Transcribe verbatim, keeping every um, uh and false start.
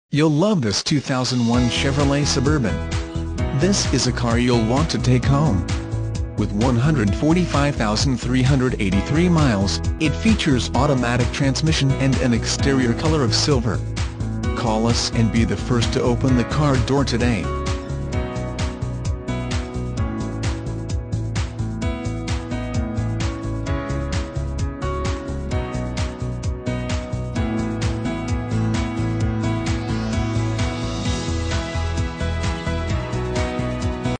You'll love this two thousand one Chevrolet Suburban. This is a car you'll want to take home. With one hundred forty-five thousand three hundred eighty-three miles, it features automatic transmission and an exterior color of silver. Call us and be the first to open the car door today.